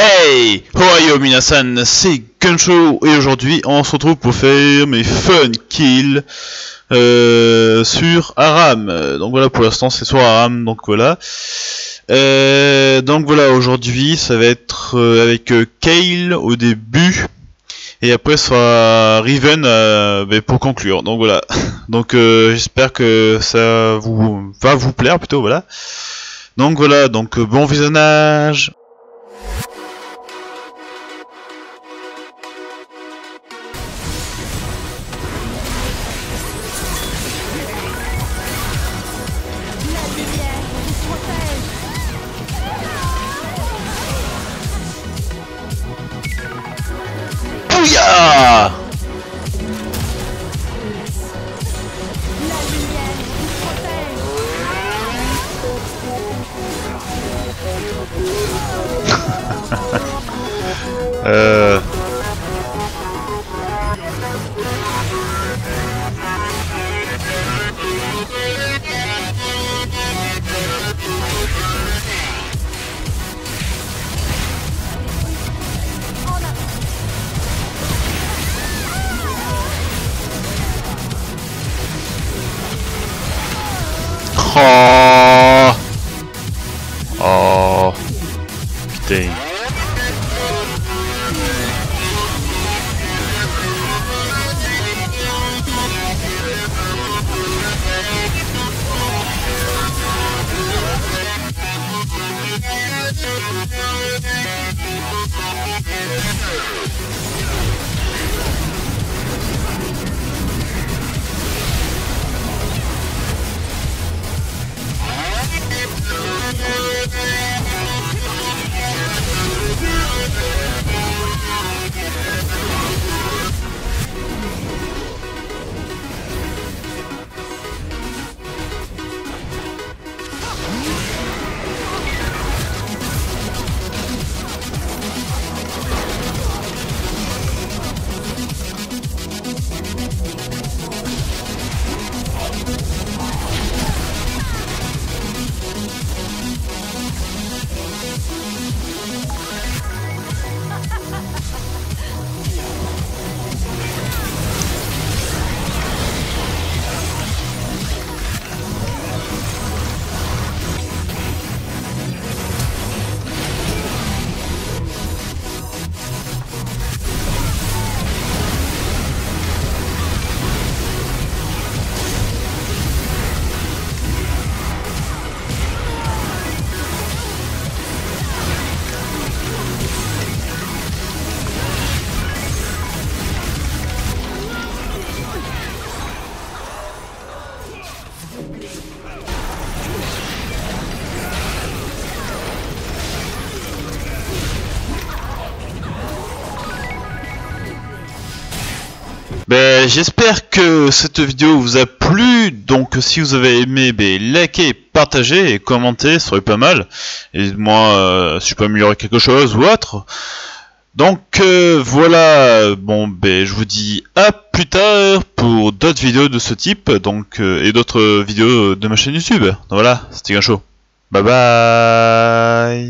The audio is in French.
Hey! Ohio minasan, c'est Gunshow et aujourd'hui on se retrouve pour faire mes fun kills sur Aram. Donc voilà, pour l'instant c'est sur Aram, donc voilà. Aujourd'hui ça va être avec Kayle au début et après ça sera Riven pour conclure. Donc voilà. Donc j'espère que ça va vous plaire plutôt, voilà. Donc voilà, donc bon visionnage. Bouya! Oh, oh, putain. J'espère que cette vidéo vous a plu. Donc si vous avez aimé, likez, partagez et commentez, ce serait pas mal. Et moi, si je peux améliorer quelque chose ou autre. Donc voilà, bon je vous dis à plus tard pour d'autres vidéos de ce type, donc et d'autres vidéos de ma chaîne YouTube. Donc voilà, c'était Gunshow. Bye bye.